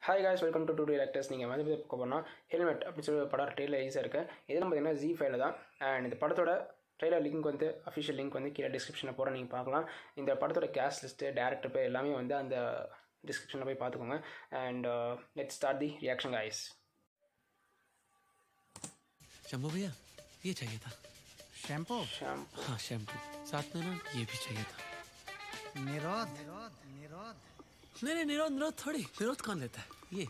Hi guys, welcome to two actors. நீங்கள் வந்து பார்க்க போனால் ஹெல்மெட் அப்படின்னு சொல்லி ஒரு படம் ட்ரெயிலர் ரிலீஸாக இருக்குது. இதெல்லாம் பார்த்தீங்கன்னா ZEE5 தான். அண்ட் இந்த படத்தோட ட்ரெயிலர் லிங்க் வந்து அஃபிஷியல் லிங்க் வந்து கீழே டிஸ்கிரிப்ஷனில் போகிற நீங்கள் பார்க்கலாம். இந்த படத்தோட கேஸ்ட் லிஸ்ட்டு, டேரக்டர் பேர் எல்லாமே வந்து அந்த டிஸ்கிரிப்ஷனில் போய் பார்த்துக்கோங்க. And let's start the reaction guys. Shambhu भैया, ये चाहिए था। शैम्पू? हाँ शैम्पू, साथ में ना ये भी चाहिए था। निरोध नहीं निरोध थोड़ी, निरोध कौन लेता है? ये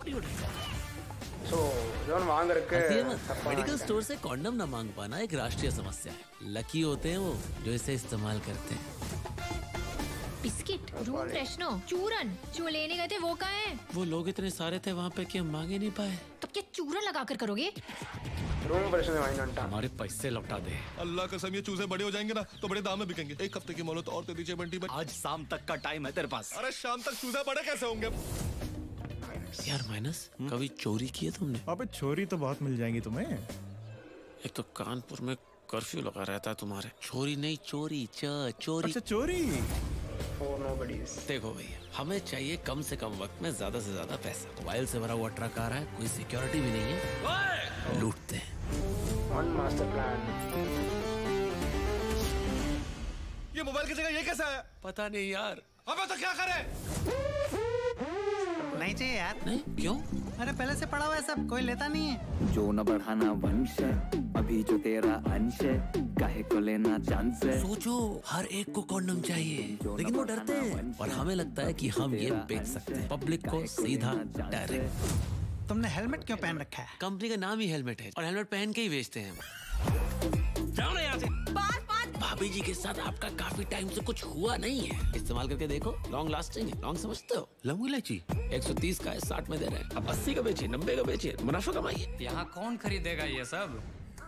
ஸோ இதோட வாங்குறதுக்கு मेडिकल स्टोर से कॉन्डम न मांग पाना एक राष्ट्रीय समस्या है। लकी होते हैं वो जो इसे इस्तेमाल करते हैं। बिस्किट, रूम फ्रेशनर, चूरन जो लेने गए थे वो कहाँ है? वो लोग इतने सारे थे वहाँ पे कि हम मांगे नहीं पाए। तब क्या चूरन लगा कर करोगे? रूम फ्रेशनर वाइन अंटा हमारे पैसे लौटा दे। अल्लाह कसम, ये चूजे बड़े हो जाएंगे ना तो बड़े दाम में बिकेंगे। एक हफ्ते की मोहलत और दे दीजिए बंटी भाई। आज शाम तक का टाइम है तेरे पास। अरे शाम तक चूजे बड़े कैसे होंगे? यार माइनस, कभी चोरी की है तुमने? अबे चोरी तो बहुत मिल जाएंगी तुम्हें। एक तो कानपुर में कर्फ्यू लगा रहता है तुम्हारे। चोरी नहीं चोरी, चोरी। अच्छा चोरी। For nobody's. देखो भैया, हमें चाहिए कम से कम वक्त में ज्यादा से ज्यादा पैसा। मोबाइल से भरा हुआ ट्रक आ रहा है, कोई सिक्योरिटी भी नहीं है, लूटते हैं। One master plan. ये मोबाइल की जगह ये कैसा है? पता नहीं यार। अबे तो क्या करे? नहीं चाहिए यार। नहीं क्यों? अरे पहले से पड़ा हुआ है सब, कोई लेता नहीं है। जो न बढ़ाना वंश है, अभी जो तेरा अंश है, काहे को लेना चांस है। सोचो, हर एक को कॉन्डम चाहिए, लेकिन वो डरते हैं और हमें लगता है कि हम ये बेच सकते हैं पब्लिक को सीधा डायरेक्ट। तुमने हेलमेट क्यों पहन रखा है? कंपनी का नाम ही हेलमेट है और हेलमेट पहन के ही बेचते हैं। जाओ ना यहाँ से। भाभी जी के साथ आपका काफी टाइम से कुछ हुआ नहीं है, इस्तेमाल करके देखो, लॉन्ग लास्टिंग है। लॉन्ग समझते हो? लौंग इलायची 130 का है, 60 में दे रहे हैं। अब 80 का बेचिए, 90 का बेचिए, मुनाफा कमाइए। यहाँ कौन खरीदेगा ये सब?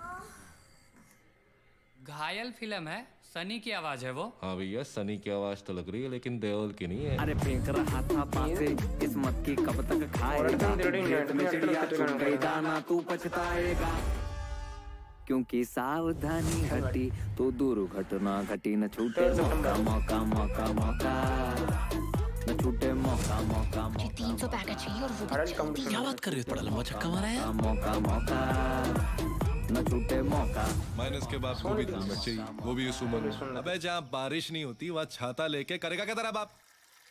घायल फिल्म है, सनी की आवाज है वो। हाँ भैया, सनी की आवाज तो लग रही है लेकिन देओल की नहीं है। अरे फेंक रहा था पासे, किस्मत की कब तक खाएगा, खेत में चिड़िया चुग गई दाना तू पछताएगा। क्योंकि सावधानी घटी तो दुर्घटना घटी, न छूटे मौका मौका मौका मौका, न छूटे मौका मौका मुझे 300 पैकेट चाहिए और वो भी क्या बात कर रही हो? बड़ा लंबा छक्का मारा है। मौका मौका, न छूटे मौका। माइनस के बाप को भी हेलमेट चाहिए, वो भी इस उम्र में। अबे जहाँ बारिश नहीं होती वहाँ छाता लेके करेगा क्या तेरा बाप?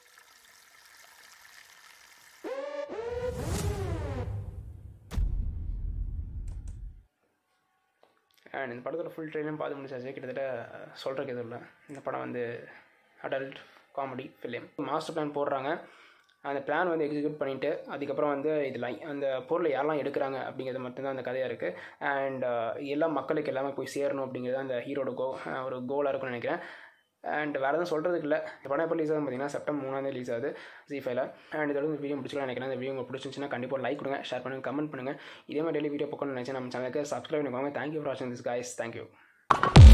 அண்ட் இந்த படத்தோட ஃபுல் ட்ரெயிலும் பார்த்து முடிச்சாச்சு. கிட்டத்தட்ட சொல்கிறக்கு எதுவும் இல்லை. இந்த படம் வந்து adult comedy film. Master plan போடுறாங்க, அந்த பிளான் வந்து எக்ஸிக்யூட் பண்ணிவிட்டு அதுக்கப்புறம் வந்து இதில் அந்த பொருளை யாரெல்லாம் எடுக்கிறாங்க அப்படிங்கிறது மட்டும்தான் அந்த கதையாக இருக்குது. அண்ட் எல்லா மக்களுக்கு எல்லாமே போய் சேரணும் அப்படிங்கிறது அந்த ஹீரோட ஒரு கோலாக இருக்கும்னு நினைக்கிறேன். அண்ட் வேறு எதுவும் சொல்கிறதுக்கு இல்லை. இந்த படம் எப்போ ரிலீஸ் ஆகுது பார்த்தீங்கன்னா செப்டம்பர் 3 ரிலீஸ் ஆகுது ZEE5ல. அண்ட் இதோட இந்த வீடியோ பிடிச்சிக்கலாம் நினைக்கிறேன். இந்த வீடியோ உங்களுக்கு பிடிச்சிருந்துச்சுன்னா கண்டிப்பாக லைக் கொடுங்க, ஷேர் பண்ணுங்கள், கமெண்ட் பண்ணுங்கள். இதே மாதிரி டெய்லி வீடியோ பார்க்கணும்னு நினச்சா நம்ம சேனலுக்கு சப்ஸ்கிரைப் பண்ணிக்கோங்க. தேங்க்யூ ஃபார் வாட்சிங் திஸ் गाइस. தேங்க்யூ.